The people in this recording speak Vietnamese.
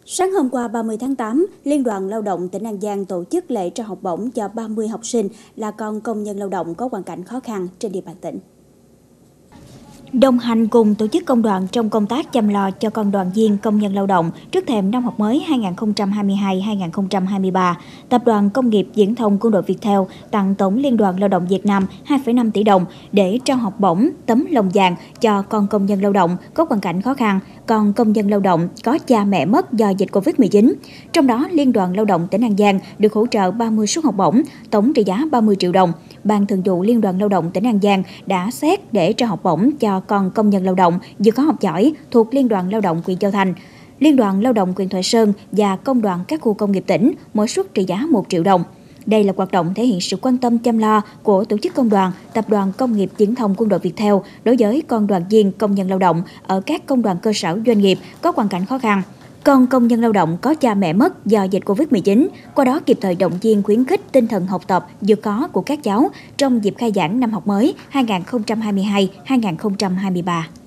Sáng hôm qua 30 tháng 8, Liên đoàn Lao động tỉnh An Giang tổ chức lễ trao học bổng cho 30 học sinh là con công nhân lao động có hoàn cảnh khó khăn trên địa bàn tỉnh. Đồng hành cùng tổ chức công đoàn trong công tác chăm lo cho con đoàn viên công nhân lao động trước thềm năm học mới 2022-2023, Tập đoàn Công nghiệp Viễn thông Quân đội Viettel tặng Tổng Liên đoàn Lao động Việt Nam 2,5 tỷ đồng để trao học bổng tấm lòng vàng cho con công nhân lao động có hoàn cảnh khó khăn, con công nhân lao động có cha mẹ mất do dịch Covid-19. Trong đó, Liên đoàn Lao động tỉnh An Giang được hỗ trợ 30 suất học bổng, tổng trị giá 30 triệu đồng. Ban Thường vụ Liên đoàn Lao động tỉnh An Giang đã xét để trao học bổng cho con công nhân lao động vừa có học giỏi thuộc Liên đoàn Lao động huyện Châu Thành, Liên đoàn Lao động huyện Thoại Sơn và Công đoàn các khu công nghiệp tỉnh, mỗi suất trị giá 1 triệu đồng. Đây là hoạt động thể hiện sự quan tâm chăm lo của tổ chức công đoàn, Tập đoàn Công nghiệp Viễn thông Quân đội Viettel đối với con đoàn viên công nhân lao động ở các công đoàn cơ sở doanh nghiệp có hoàn cảnh khó khăn. Con công nhân lao động có cha mẹ mất do dịch Covid-19, qua đó kịp thời động viên khuyến khích tinh thần học tập vượt khó của các cháu trong dịp khai giảng năm học mới 2022-2023.